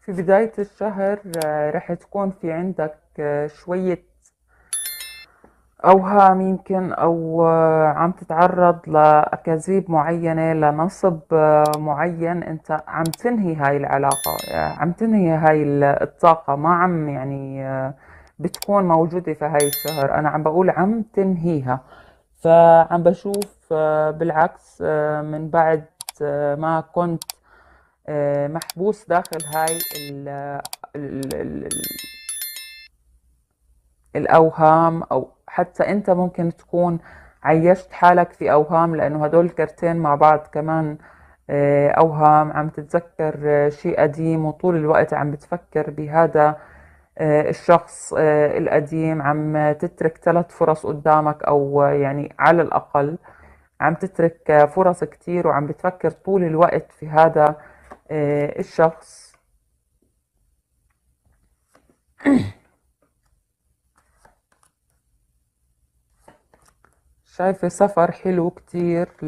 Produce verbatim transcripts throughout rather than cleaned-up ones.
في بداية الشهر آه، رح تكون في عندك آه، شوية أوهام يمكن أو آه، عم تتعرض لأكاذيب معينة، لنصب آه، معين. أنت عم تنهي هاي العلاقة، آه، عم تنهي هاي ال- الطاقة، ما عم يعني آه، بتكون موجودة في هاي الشهر. أنا عم بقول عم تنهيها. فعم بشوف آه، بالعكس، آه، من بعد آه، ما كنت آه، محبوس داخل هاي ال ال ال الأوهام، أو حتى أنت ممكن تكون عيشت حالك في أوهام، لأنه هدول الكرتين مع بعض كمان آه، أوهام. عم تتذكر آه، شيء قديم، وطول الوقت عم بتفكر بهذا آه، الشخص آه، القديم. عم تترك ثلاث فرص قدامك، أو آه، يعني على الأقل عم تترك آه، فرص كتير، وعم بتفكر طول الوقت في هذا آه، الشخص. شايفة سفر حلو كتير ل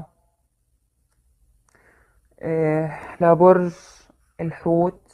آه، لبرج الحوت.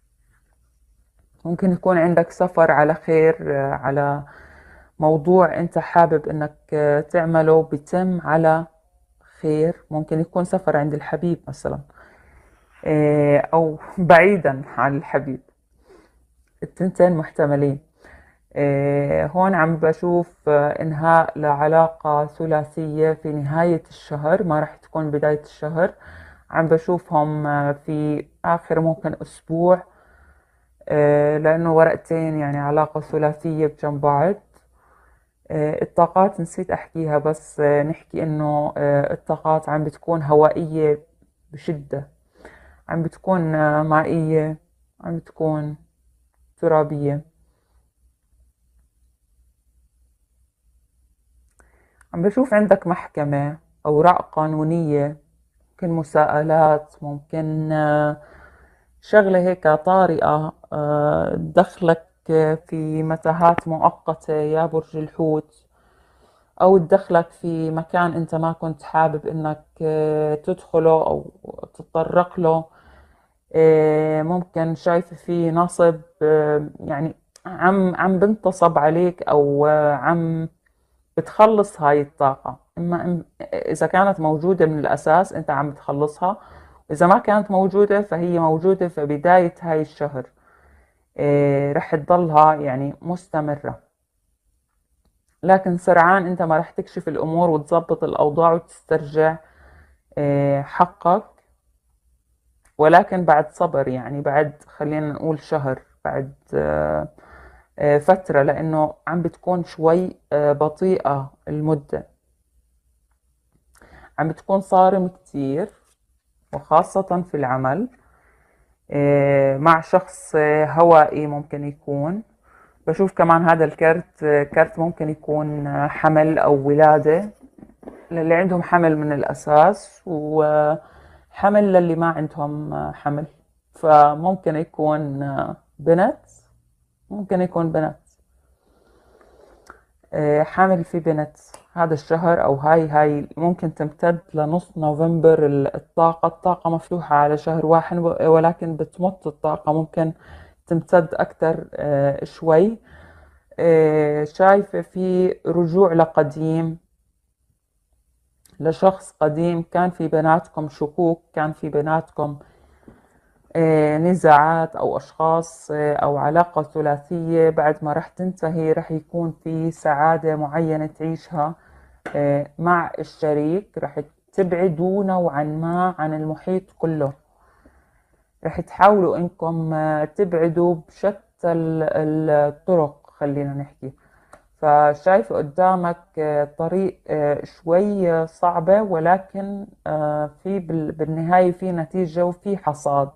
ممكن يكون عندك سفر على خير، آه، على موضوع انت حابب انك آه، تعمله بيتم على خير. ممكن يكون سفر عند الحبيب مثلا، آه، او بعيدا عن الحبيب. التنتين محتملين. آه، هون عم بشوف آه، انهاء لعلاقة ثلاثية في نهاية الشهر، ما راح تكون بداية الشهر. عم بشوفهم آه، في آخر ممكن أسبوع، آه، لأنه ورقتين يعني علاقة ثلاثية بجنب بعض. آه، الطاقات نسيت أحكيها، بس آه، نحكي إنه آه، الطاقات عم بتكون هوائية بشدة، عم بتكون آه، مائية، عم بتكون ترابية. عم بشوف عندك محكمة، أوراق قانونية، ممكن مساءلات، ممكن آه، شغلة هيك طارئة آه، تدخلك في متاهات مؤقتة يا برج الحوت، أو تدخلك في مكان أنت ما كنت حابب إنك آه، تدخله أو تتطرق له. آه، ممكن شايفة في نصب، آه، يعني عم عم بنتصب عليك، أو آه، عم بتخلص هاي الطاقة. إما إم- إذا كانت موجودة من الأساس أنت عم بتخلصها، إذا ما كانت موجودة فهي موجودة في بداية هاي الشهر. إيه، رح تضلها يعني مستمرة، لكن سرعان أنت ما رح تكشف الأمور وتظبط الأوضاع وتسترجع إيه، حقك. ولكن بعد صبر، يعني بعد خلينا نقول شهر، بعد آه، آه، فترة، لأنه عم بتكون شوي آه، بطيئة المدة. عم بتكون صارم كتير، وخاصة في العمل آه، مع شخص آه، هوائي ممكن يكون. بشوف كمان هذا الكرت آه، كرت ممكن يكون آه، حمل أو ولادة، للي عندهم حمل من الأساس، وحمل للي ما عندهم آه، حمل. فممكن يكون آه، بنت، ممكن يكون بنت آه، حامل في بنت هذا الشهر، أو هاي هاي ممكن تمتد لنص نوفمبر. الطاقة الطاقة مفتوحة على شهر واحد، ولكن بتمط الطاقة، ممكن تمتد أكتر آه، شوي. آه، شايفة في رجوع لقديم، لشخص قديم. كان في بيناتكم شكوك، كان في بيناتكم آه، نزاعات، أو أشخاص آه، أو علاقة ثلاثية. بعد ما رح تنتهي رح يكون في سعادة معينة تعيشها آه، مع الشريك. رح تبعدوا نوعا ما عن المحيط كله، رح تحاولوا انكم آه، تبعدوا بشتى ال- الطرق، خلينا نحكي. فشايف قدامك آه، طريق آه، شوي صعبة، ولكن آه، في بال- بالنهاية في نتيجة وفي حصاد.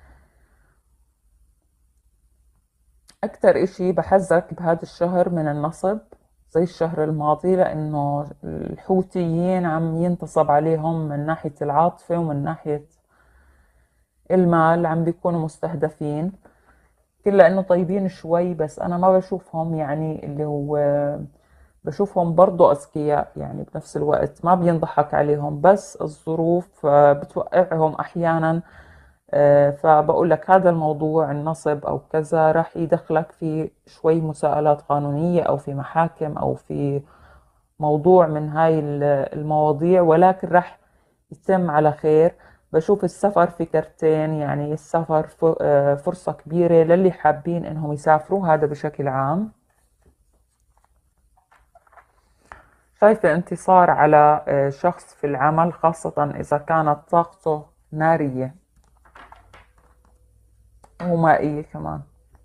أكتر إشي بحذرك بهذا الشهر من النصب زي الشهر الماضي، لأنه الحوثيين عم ينتصب عليهم من ناحية العاطفة ومن ناحية المال، عم بيكونوا مستهدفين. كلا إنه طيبين شوي، بس أنا ما بشوفهم يعني اللي هو، بشوفهم برضو أذكياء يعني بنفس الوقت، ما بينضحك عليهم، بس الظروف آه، بتوقعهم أحيانا آه، فبقول لك هذا الموضوع النصب أو كذا راح يدخلك في شوي مساءلات قانونية أو في محاكم أو في موضوع من هاي المواضيع، ولكن راح يتم على خير. بشوف السفر في كرتين، يعني السفر فرصة كبيرة للي حابين إنهم يسافروا، هذا بشكل عام. شايفة انتصار على شخص في العمل، خاصة إذا كانت طاقته نارية ومائية كمان.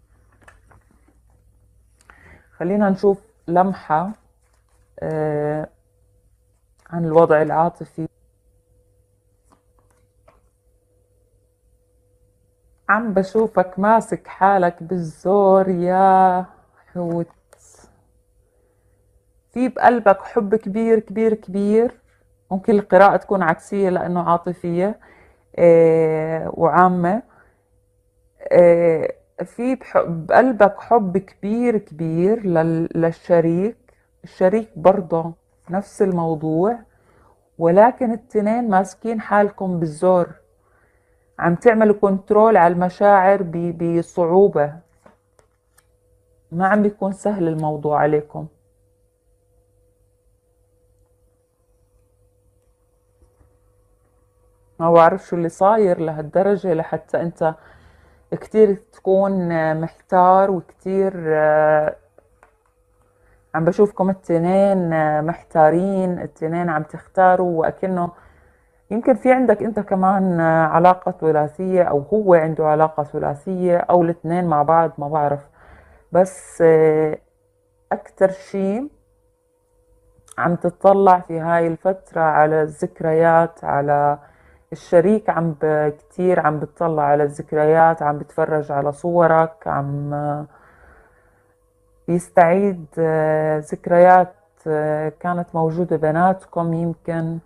خلينا نشوف لمحة عن الوضع العاطفي. عم بشوفك ماسك حالك بالزور يا حوت، في بقلبك حب كبير كبير كبير. ممكن القراءة تكون عكسية لأنه عاطفية آه وعامة. آه في بقلبك حب كبير كبير للشريك. الشريك برضه نفس الموضوع، ولكن التنين ماسكين حالكم بالزور، عم تعملوا كنترول على المشاعر بصعوبة، ما عم بيكون سهل الموضوع عليكم. ما بعرف شو اللي صاير لهالدرجة لحتى انت كتير تكون محتار وكتير عم بشوفكم التنين محتارين، التنين عم تختاروا، وأكنه يمكن في عندك انت كمان علاقة ثلاثية او هو عنده علاقة ثلاثية او الاثنين مع بعض، ما بعرف. بس اكتر شي عم تطلع في هاي الفترة على الذكريات، على الشريك، عم كتير عم بتطلع على الذكريات، عم بتفرج على صورك، عم يستعيد ذكريات كانت موجودة بيناتكم يمكن.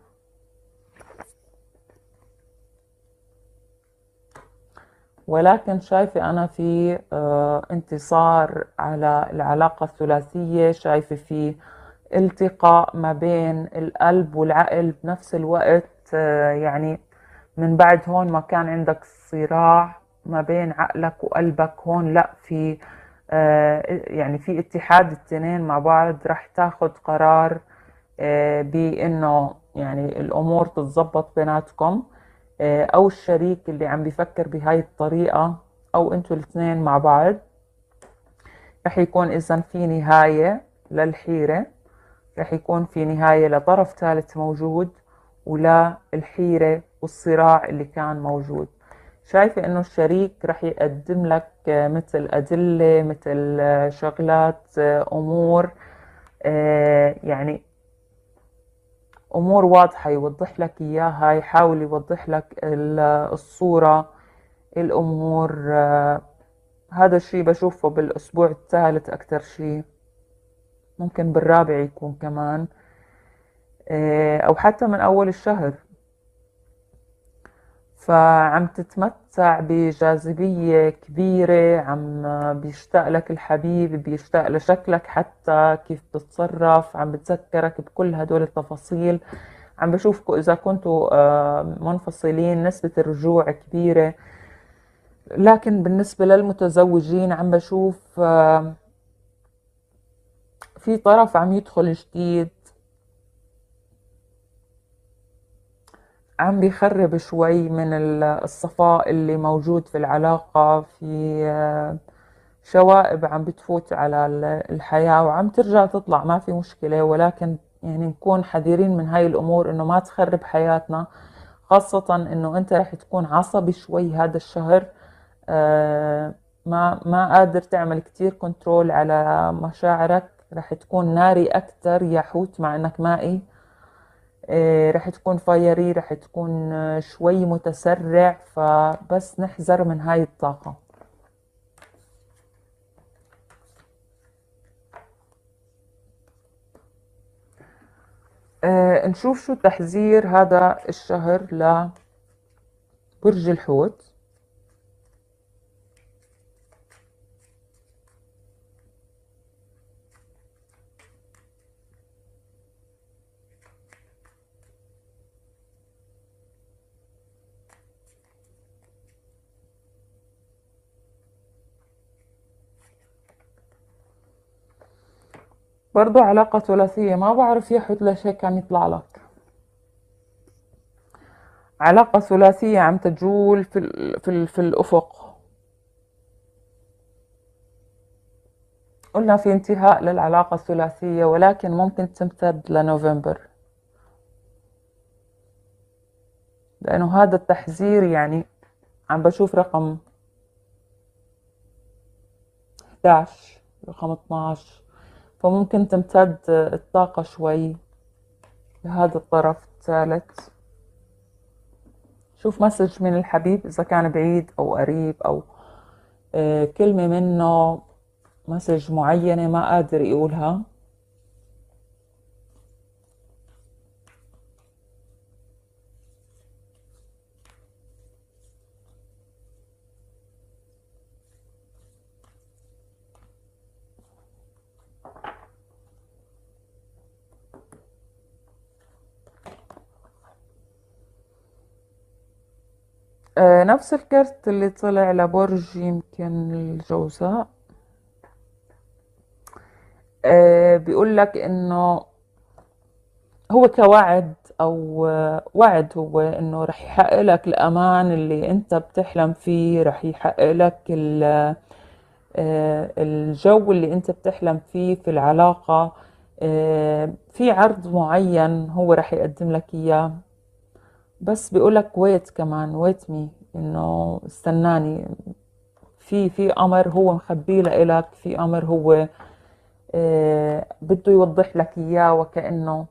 ولكن شايفة أنا في انتصار على العلاقة الثلاثية، شايفة في التقاء ما بين القلب والعقل بنفس الوقت. يعني من بعد هون ما كان عندك صراع ما بين عقلك وقلبك، هون لا، في يعني في اتحاد التنين مع بعض. رح تاخد قرار بأنه يعني الأمور تتزبط بيناتكم، أو الشريك اللي عم بيفكر بهاي الطريقة أو أنتوا الاثنين مع بعض. رح يكون إذن في نهاية للحيرة، رح يكون في نهاية لطرف ثالث موجود ولا الحيرة والصراع اللي كان موجود. شايفة إنه الشريك رح يقدم لك مثل أدلة، مثل شغلات، أمور، يعني أمور واضحة يوضح لك إياها، يحاول يوضح لك الصورة، الأمور. هذا الشيء بشوفه بالأسبوع الثالث أكتر شيء، ممكن بالرابع يكون كمان، أو حتى من أول الشهر. فعم تتمتع بجاذبية كبيرة، عم بيشتاق لك الحبيب، بيشتاق لشكلك حتى كيف بتتصرف، عم بتذكرك بكل هدول التفاصيل. عم بشوفكم إذا كنتوا منفصلين نسبة الرجوع كبيرة، لكن بالنسبة للمتزوجين عم بشوف في طرف عم يدخل جديد، عم بيخرب شوي من الصفاء اللي موجود في العلاقة، في شوائب عم بتفوت على الحياة وعم ترجع تطلع، ما في مشكلة، ولكن يعني نكون حذرين من هاي الأمور إنه ما تخرب حياتنا. خاصة إنه أنت رح تكون عصبي شوي هذا الشهر، آه ما ما قادر تعمل كتير كنترول على مشاعرك، رح تكون ناري أكتر يا حوت مع إنك مائي. آه رح تكون فايري، رح تكون شوي متسرع، فبس نحذر من هاي الطاقة. آه نشوف شو تحذير هذا الشهر لبرج الحوت. برضو علاقة ثلاثية، ما بعرف يا حوت ليش هيك عم يطلع لك. علاقة ثلاثية عم تجول في ال في ال في الأفق. قلنا في انتهاء للعلاقة الثلاثية، ولكن ممكن تمتد لنوفمبر، لأنه هذا التحذير يعني عم بشوف رقم إحدى عشر، رقم اثناشر، فممكن تمتد الطاقة شوي لهذا الطرف الثالث. شوف مسج من الحبيب إذا كان بعيد أو قريب، أو آه، كلمة منه، مسج معينة ما قادر يقولها. آه، نفس الكرت اللي طلع لبرج يمكن الجوزاء. آه، بيقول لك انه هو كوعد، او آه، وعد، هو انه رح يحقق لك الامان اللي انت بتحلم فيه، رح يحقق لك ال- آه، الجو اللي انت بتحلم فيه في العلاقة. آه، في عرض معين هو رح يقدم لك اياه، بس بيقولك ويت كمان، ويت مي، انه استناني، في في امر هو مخبيه لإلك، في امر هو آه، بده يوضح لك اياه، وكأنه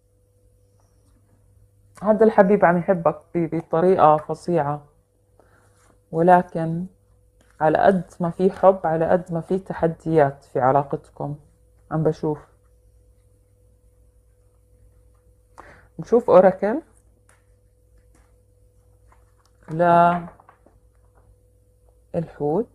هذا الحبيب عم يحبك ب- بطريقة فظيعة، ولكن على قد ما في حب، على قد ما في تحديات في علاقتكم. عم بشوف، نشوف اوراكل للحوت.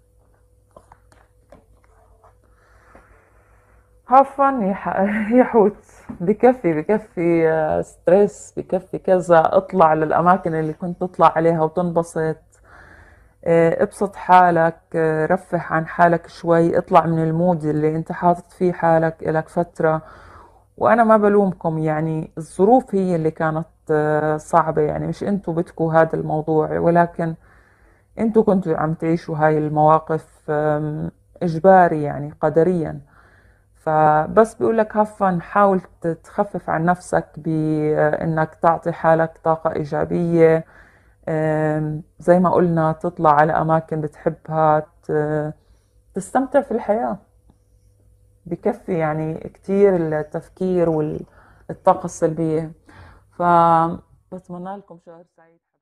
هافن يا ح- يا حوت، بكفي بكفي آه، ستريس، بكفي كذا، اطلع للأماكن اللي كنت تطلع عليها وتنبسط. آه، ابسط حالك، آه، رفح عن حالك شوي، اطلع من المود اللي انت حاطط فيه حالك إلك فترة. وأنا ما بلومكم، يعني الظروف هي اللي كانت آه، صعبة، يعني مش انتوا بدكوا هذا الموضوع، ولكن انتوا كنتوا عم تعيشوا هاي المواقف آم، إجباري، يعني قدريا. فبس بيقولك هفن، حاول تخفف عن نفسك بأنك تعطي حالك طاقة إيجابية. آم، زي ما قلنا، تطلع على أماكن بتحبها، ت- تستمتع في الحياة. بكفي يعني كتير التفكير والطاقة السلبية. فبتمنى لكم شهر سعيد.